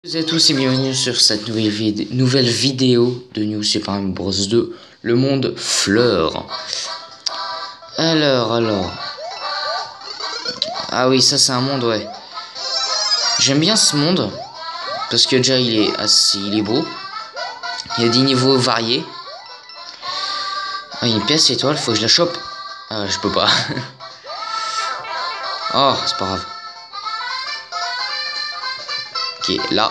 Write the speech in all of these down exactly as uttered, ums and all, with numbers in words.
Salut à tous et bienvenue sur cette nouvelle, vid nouvelle vidéo de New Super Mario Bros deux, le monde fleur. Alors, alors... Ah oui, ça c'est un monde, ouais. J'aime bien ce monde, parce que déjà il est assez, il est beau. Il y a des niveaux variés. Ah, il y a une pièce étoile, faut que je la chope. Ah, je peux pas. Oh, c'est pas grave. Ok, là.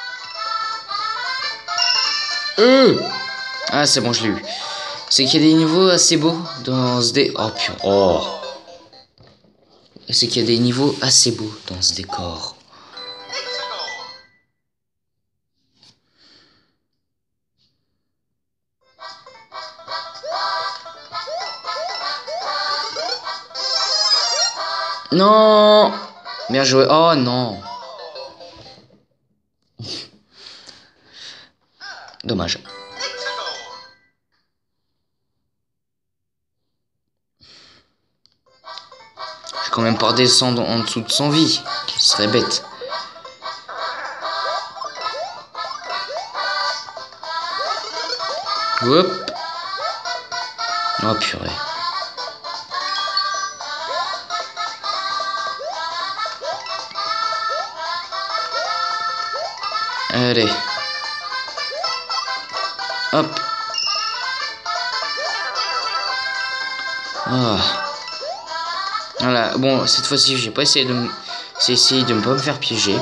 Euh ah, c'est bon, je l'ai eu. C'est qu'il y a des niveaux assez beaux dans ce dé... Oh, purée. Oh. C'est qu'il y a des niveaux assez beaux dans ce décor. Non. Bien joué. Oh non. Dommage. Je vais quand même pas redescendre en dessous de cent vies. Ce serait bête. Hop. Oh purée. Allez. Hop. Ah. Voilà. Bon, cette fois-ci, j'ai pas essayé de me... J'ai essayé de ne pas me faire piéger.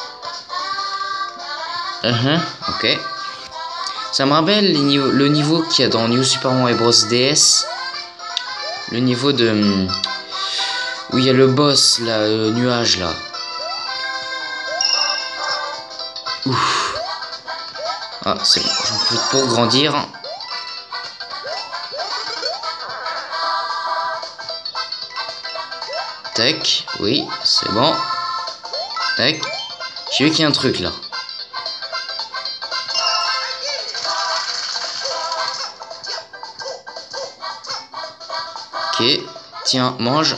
Uh -huh. Ok. Ça me rappelle les niveaux, le niveau qu'il y a dans New Super Mario Bros D S. Le niveau de... Où il y a le boss, là, le nuage, là. Ouf. Ah, c'est bon. J'en peux pour grandir. Tac. Oui, c'est bon. Tac. J'ai vu qu'il y a un truc, là. Ok. Tiens, mange.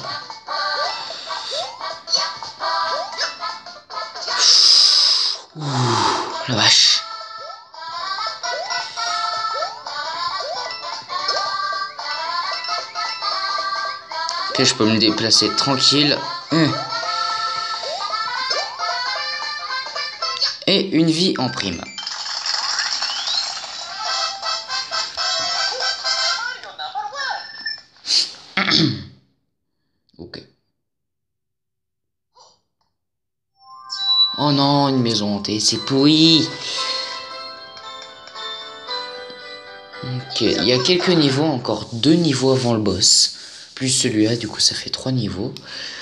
Ouh, la vache. Ok, je peux me déplacer tranquille. Hum. Et une vie en prime. Ok. Oh non, une maison hantée, c'est pourri. Ok, il y a quelques niveaux, encore deux niveaux avant le boss. Plus celui-là, du coup ça fait trois niveaux.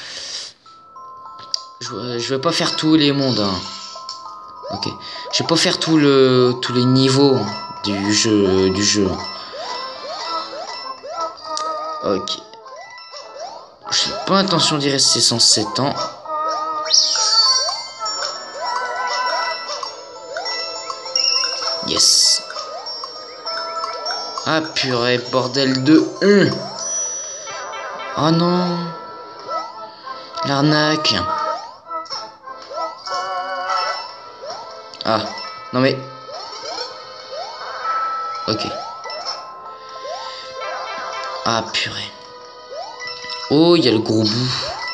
Je, je vais pas faire tous les mondes. Hein. Ok. Je vais pas faire tout le, tous les niveaux du jeu. Du jeu. Ok. J'ai pas intention d'y rester cent sept ans. Yes. Ah purée, bordel de... Hum. Oh non. L'arnaque. Ah, non mais... Ok. Ah purée. Oh, il y a le gros bout.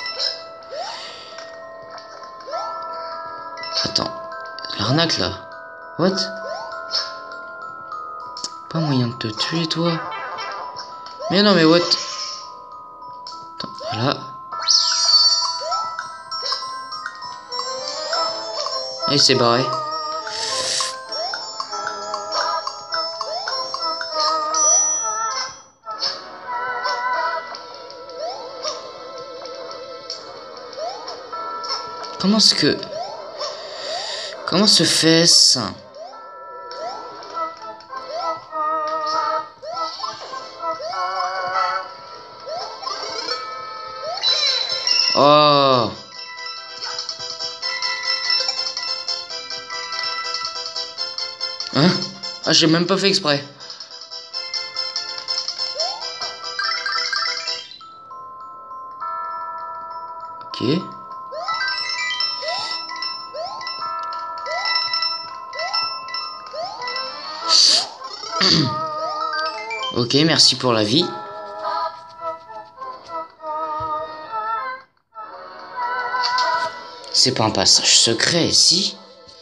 Attends. L'arnaque là. What? Pas moyen de te tuer toi. Mais non mais what? Attends, voilà. Et c'est barré. Comment est-ce que... Comment se fait ça? Oh. Hein? Ah, j'ai même pas fait exprès. Ok. Ok, merci pour la vie. C'est pas un passage secret, si?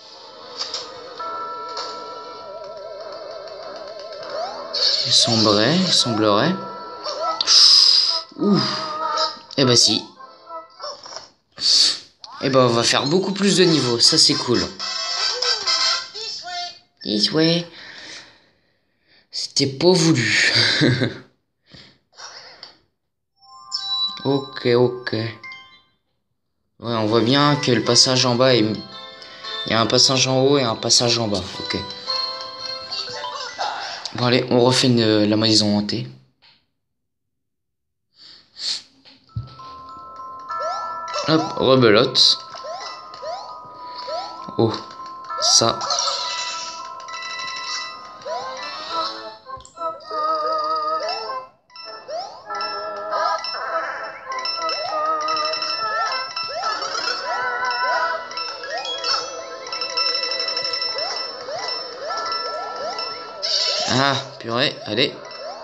Il semblerait, il semblerait. Ouh. Eh bah si. Eh bah on va faire beaucoup plus de niveaux, ça c'est cool. This way. C'était pas voulu. Ok, ok. Ouais, on voit bien que le passage en bas est... Il y a un passage en haut et un passage en bas. Ok. Bon allez, on refait une, la maison hantée. Hop, rebelote. Oh, ça. Ah, purée, allez.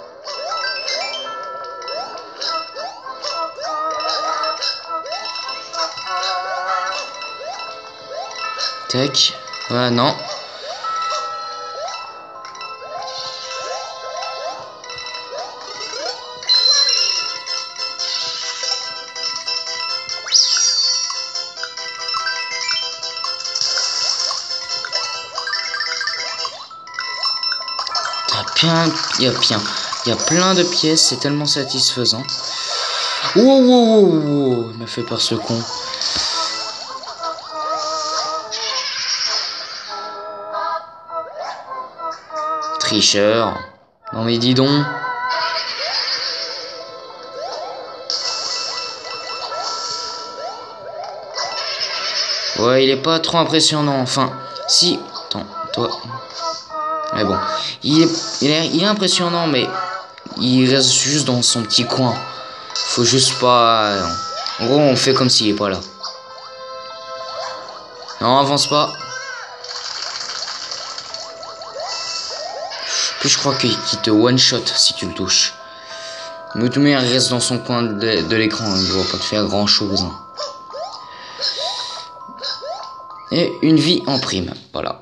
Tac. Ah non. T'as bien... Il y a bien... Il y a plein de pièces, c'est tellement satisfaisant. Wow, wow, wow, wow. Il m'a fait peur ce con. Tricheur. Non mais dis donc. Ouais, il est pas trop impressionnant. Enfin, si. Attends, toi. Mais bon, il est, il est, il est impressionnant, mais il reste juste dans son petit coin. Faut juste pas... En gros, on fait comme s'il est pas là. Non, avance pas. Puis je crois qu'il te one-shot si tu le touches. Mais tout le monde reste dans son coin de, de l'écran. Il ne va pas te faire grand-chose. Et une vie en prime. Voilà.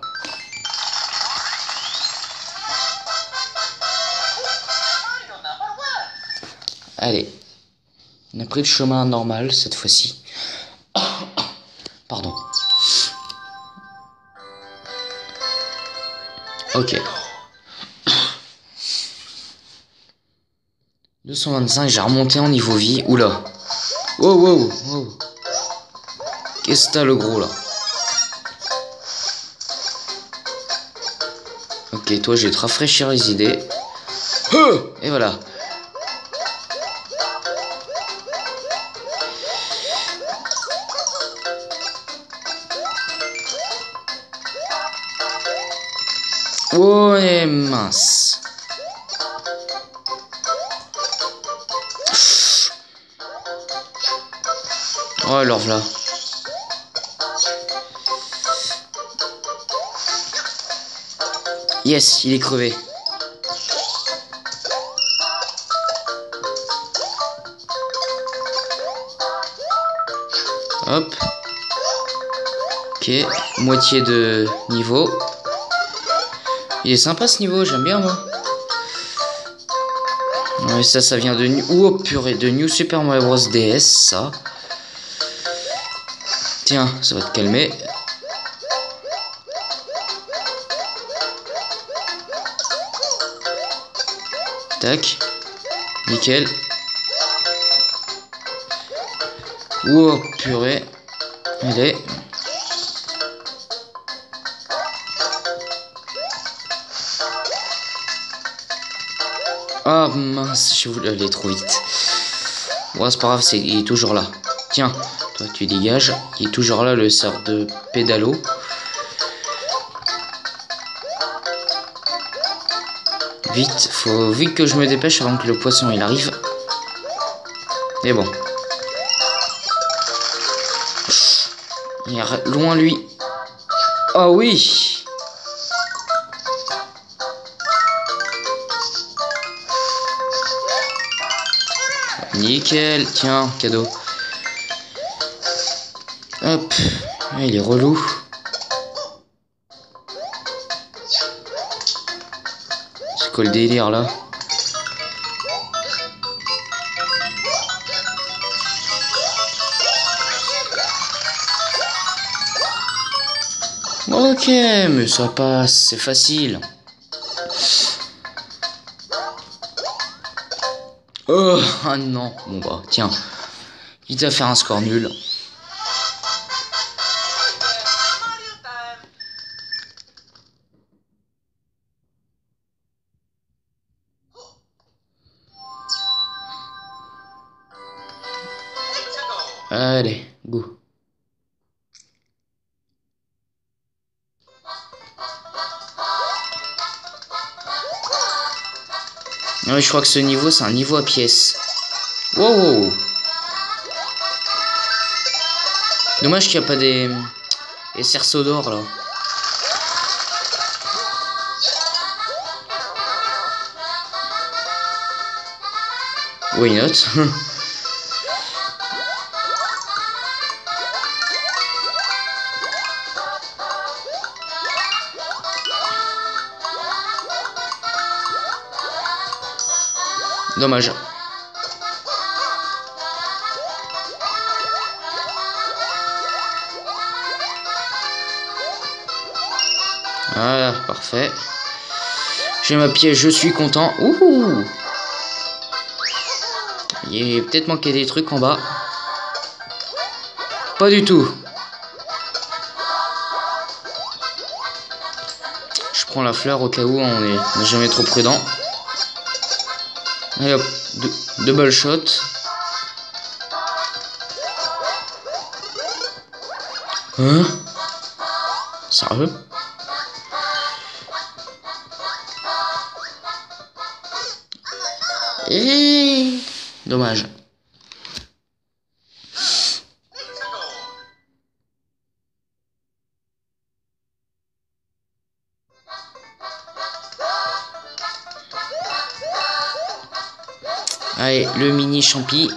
Allez. On a pris le chemin normal cette fois-ci. Pardon. Ok. deux cent vingt-cinq, j'ai remonté en niveau vie. Oula. Wow, wow, wow. Qu'est-ce que t'as le gros là? Ok, toi je vais te rafraîchir les idées. Et voilà. Oh et mince. Oh alors là. Yes, il est crevé. Hop. Ok, moitié de niveau. Il est sympa ce niveau, j'aime bien moi. Ouais, ça, ça vient de New... Oh purée, de New Super Mario Bros D S, ça. Tiens, ça va te calmer. Tac. Nickel. Oh purée. Allez. Ah mince, je voulais aller trop vite. Bon, c'est pas grave, c'est... il est toujours là. Tiens, toi tu dégages. Il est toujours là, le sort de pédalo. Vite, faut vite que je me dépêche avant que le poisson il arrive. Et bon. Il est loin lui. Oh oui. Nickel. Tiens, cadeau. Hop. Ah, il est relou. C'est quoi le délire là? Ok, mais ça passe, c'est facile. Oh, ah non. Bon bah, tiens. Quitte à faire un score nul. Allez, go. Ouais, je crois que ce niveau, c'est un niveau à pièces. Wow. Dommage qu'il n'y a pas des... des cerceaux d'or, là. Why not? Dommage. Voilà, parfait. J'ai ma pièce, je suis content. Ouh. Il est peut-être manqué des trucs en bas. Pas du tout. Je prends la fleur au cas où on est, on est jamais trop prudent. Allez hop, double shot. Hein? Sérieux? Et... dommage. Allez, le mini champi.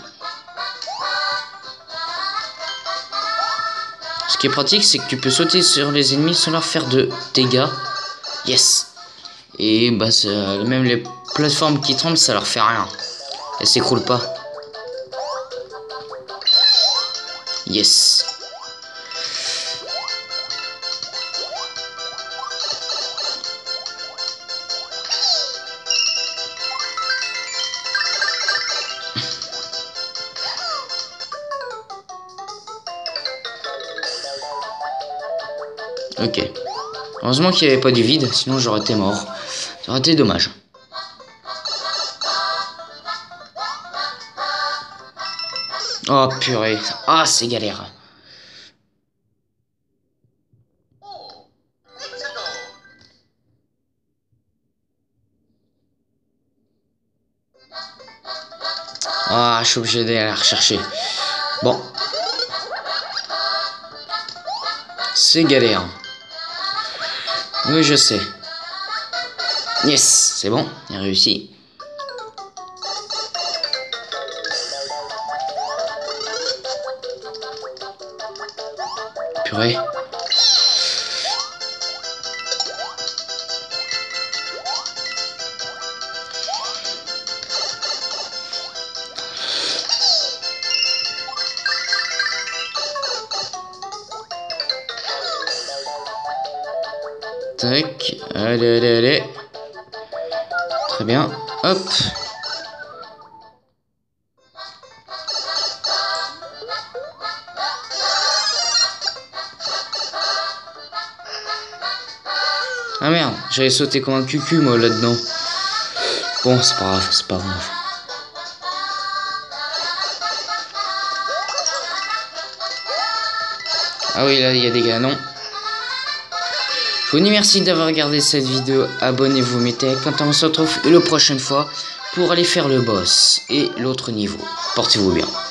Ce qui est pratique, c'est que tu peux sauter sur les ennemis sans leur faire de dégâts. Yes. Et bah, même les plateformes qui tremblent, ça leur fait rien. Elles s'écroulent pas. Yes. Ok. Heureusement qu'il n'y avait pas du vide, sinon j'aurais été mort. Ça aurait été dommage. Oh purée. Ah, c'est galère. Ah, je suis obligé d'aller la rechercher. Bon. C'est galère. Oui, je sais. Yes, c'est bon, j'ai réussi. Purée. Tac, allez, allez, allez. Très bien, hop. Ah merde, j'avais sauté comme un cucu moi là-dedans. Bon, c'est pas grave, c'est pas grave. Ah oui, là, il y a des canons. Je vous dis merci d'avoir regardé cette vidéo. Abonnez-vous, mettez un comme on se retrouve la prochaine fois pour aller faire le boss et l'autre niveau. Portez-vous bien.